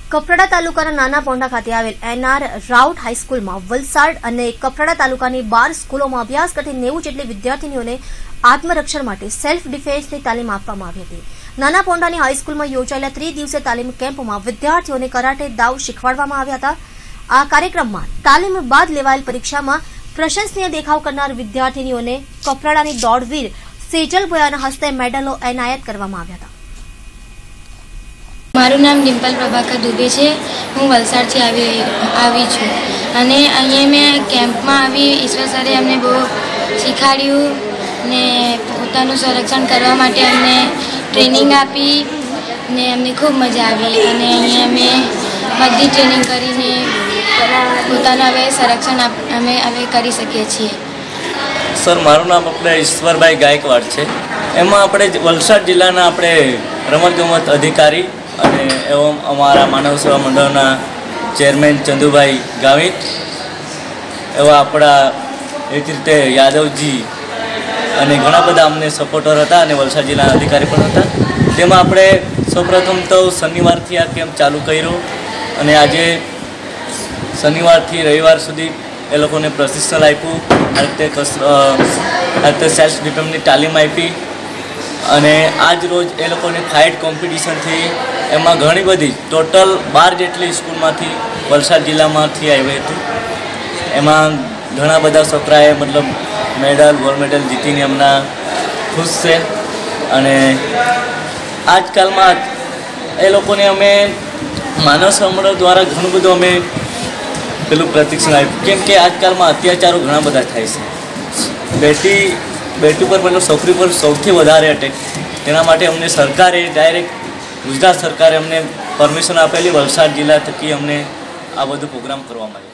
કપરાડા તાલુકાના નાના પોંઢા ખાતે આવેલ એનઆર રાઉટ હાઈસ્કૂલમાં વલસાડ અને કપરાડા તાલુકાની 12 સ્કૂલોમાં અભ્યાસ કરતી 90 જેટલી વિદ્યાર્થીનીઓને આત્મરક્ષણ માટે સેલ્ફ ડિફેન્સની તાલીમ આપવામાં આવી હતી। નાના પોંઢાની હાઈસ્કૂલમાં યોજાયેલા 3 દિવસીય તાલીમ કેમ્પમાં વિદ્યાર્થીઓને કરાટે દાવ શીખવાડવામાં આવ્યા હતા। આ કાર્યક્રમમાં તાલીમ બાદ લેવાયેલ પરીક્ષામાં પ્રશંસનીય દેખાવ કરનાર વિદ્યાર્થીનીઓને કપરાડાની દોડવીર સેજલ ભોયાના હસ્તે મેડલો એનાયત કરવામાં આવ્યા હતા। મારું નામ ડિમ્પલ પ્રભાકર દુબે છે। હું વલસાડથી આવી છું અને અહીંયા મેં કેમ્પમાં આવી ઈશ્વર સરે અમને બહુ શીખવાડ્યું ને પોતાનું સંરક્ષણ કરવા માટે અમને ટ્રેનિંગ આપી ને અમને ખૂબ મજા આવી અને અહીંયા મેં બધી ટ્રેનિંગ કરીને પોતાનું હવે સંરક્ષણ અમે હવે કરી શકીએ છીએ। સર મારું નામ આપણે ઈશ્વરભાઈ ગાયકવાડ છે। એમાં આપણે વલસાડ જિલ્લાના આપણે રમતગમત અધિકારી અને એવમ અમારા માનવ સેવા મંડળના ચેરમેન ચંદુભાઈ ગાવિત એવા આપણા એ રીતે યાદવજી અને ઘણા બધા અમને સપોર્ટર હતા અને વલસાડ જિલ્લાના અધિકારી પણ હતા। તેમાં આપણે સૌપ્રથમ તો શનિવારથી આ કેમ્પ ચાલુ કર્યો અને આજે શનિવારથી રવિવાર સુધી એ લોકોને પ્રશિક્ષણ આપ્યું। આ રીતે સેલ્ફ ડિફેન્સની તાલીમ આપી અને આજ રોજ એ લોકોની ફાઇટ કોમ્પિટિશનથી એમાં ઘણી બધી ટોટલ 12 જેટલી સ્કૂલમાંથી વલસાડ જિલ્લામાંથી આવી હતી। એમાં ઘણા બધા છોકરાએ મતલબ મેડલ ગોલ્ડ મેડલ જીતીને એમના ખુશ છે અને આજકાલમાં એ લોકોને અમે માનવ સેવા મંડળ દ્વારા ઘણું બધું અમે પેલું પ્રશિક્ષણ આપ્યું કેમ કે આજકાલમાં અત્યાચારો ઘણા બધા થાય છે। બેટી પર મતલબ છોકરી પર સૌથી વધારે અટેક તેના માટે અમને સરકારે ડાયરેક્ટ ગુજરાત સરકારે અમને પરમિશન આપેલી વલસાડ જિલ્લા થકી અમને આ બધું પ્રોગ્રામ કરવામાં આવ્યો।